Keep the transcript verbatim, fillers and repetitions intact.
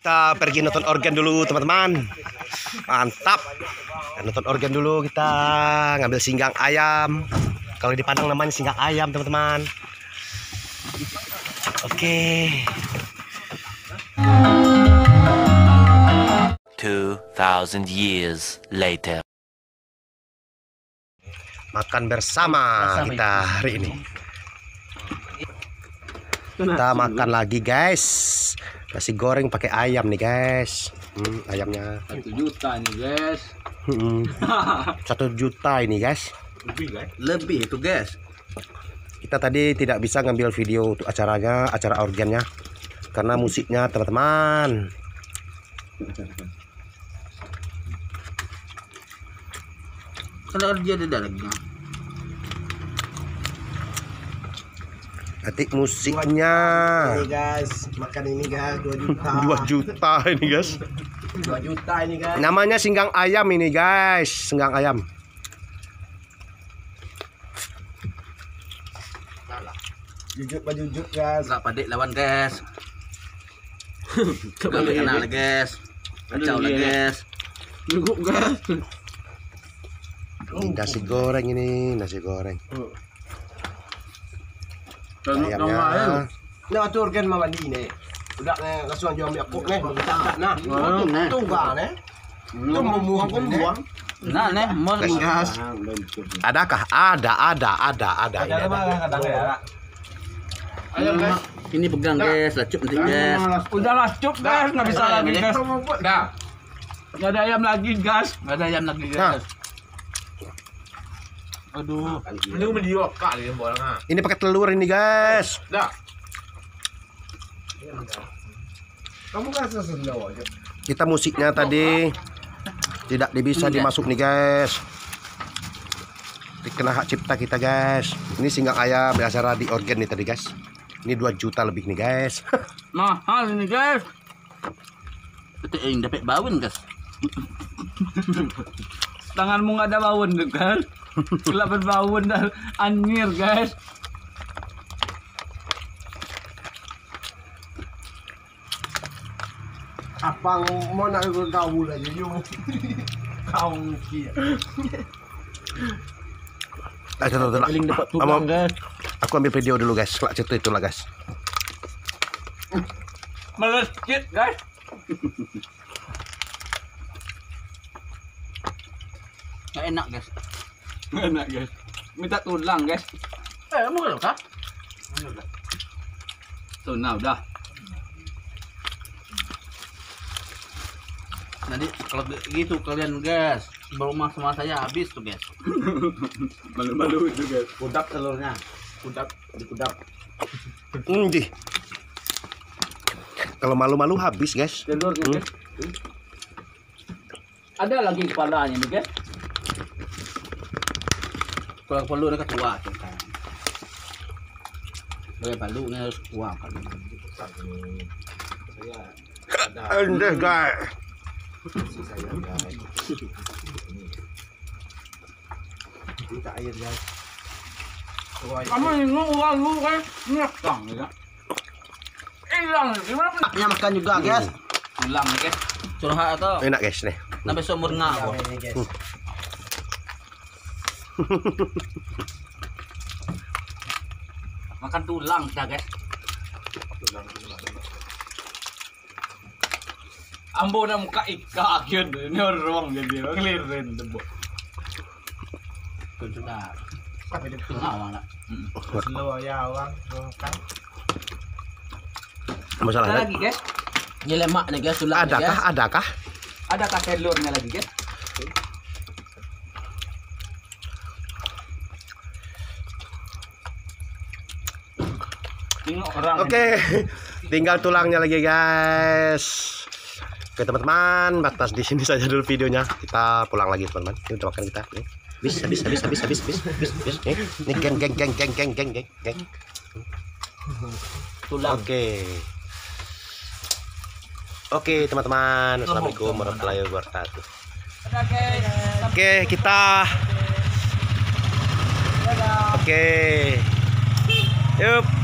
Kita pergi nonton organ dulu teman-teman. Mantap. Nonton organ dulu, kita ngambil singgang ayam. Kalau di Padang namanya singgang ayam teman-teman. Oke. Two thousand years later. Makan bersama kita hari ini. Kita makan lagi guys. Nasi goreng pakai ayam nih guys. Hmm, ayamnya Satu juta nih guys. hmm, satu juta ini guys. Lebih guys. Lebih itu guys. Kita tadi tidak bisa ngambil video untuk acaranya, acara organnya, karena musiknya teman-teman. Kalau dia ada dalamnya. Ketik musiknya. Ini guys, makan ini guys dua juta. dua juta ini guys. dua juta ini guys. Namanya singgang ayam ini guys, singgang ayam. Jujur pak jujur guys. Enggak padek lawan guys. Coba kenal guys. Kacau lah guys. Cukup guys. Nasi goreng ini, nasi goreng. Ayamnya. Ayamnya. Nah tu organ mama di ni. Udah ni langsung jual ambil aku ni. Tak nah. Oh, ni. Tu ga ni. Tu memuang pun buang. Nah, nih, mau Gas. Adakah? Ada, ada, ada, ada. Ini ada. kadang ya. Ayam guys. ini pegang guys, lacup nanti guys. Udah lah cup guys, nggak bisa lagi guys. Dah. Nggak ada ayam lagi guys. Nggak ada ayam lagi guys. Aduh. Ini mendiok kali ya bolanya. Ini pakai telur ini guys. Dah. Kamu kan sesendawa aja. Kita musiknya tadi tidak bisa dimasuk nih guys. Kena hak cipta kita guys. Ini singgang ayam acara di organ nih tadi guys. Ini dua juta lebih nih guys. Mahal ini guys. Betul yang dapat bawin guys. Tanganmu nggak ada bawon tuh kan? Dapat bawon dan anjir guys. Apa mau nak kau lagi you. Kau kia. Nah, tenang, tenang. Paling dapat Amo- tukang guys. Aku ambil video dulu guys. Kelak cerita itulah guys. Meleskit guys. Nggak enak guys. Enak guys. Minta tulang guys. Eh, kamu kan kah? Tuh nah udah. Nanti kalau gitu kalian guys, berumah sama saya habis tuh guys. Malu-malu itu guys. Kudak telurnya. Kudak, dikudak. Hmm, di. Kalau malu-malu habis guys. Telurnya guys. Ada lagi kepalanya nih guys. Kalau perlu mereka tua tuh kan. Boleh palu ini harus tua kan. Anda guys. Minta air guys. Kamu ini uang lu kan nyekang ya. Hilang gimana pun. Anaknya makan juga guys. Hilang nih guys. Curhat atau Enak guys nih. sampai seumur ngawur. Ini guys. Makan tulang kita guys. Ambo na muka ika akyun. Ini orang jadi ngelirin debo. Itu sudah Sampai dia ngawang nak. slow ya orang. Kan. Masalah Ada kan? lagi guys. Ini lemak nih guys tulang nih, Adakah? guys. Adakah? Adakah telurnya lagi guys? Tengok orang. Oke, tinggal tulangnya lagi guys. Oke teman-teman, batas di sini saja dulu videonya. Kita pulang lagi teman-teman. Ini udah makan kita. Nih. Habis, habis, habis, habis, habis, habis, habis, habis. Nih, nih geng, geng, geng, geng, geng, geng, geng, geng. Tulang. Oke. Oke teman-teman, assalamualaikum warahmatullahi wabarakatuh. Ada guys. Oke kita. Oke. Yup.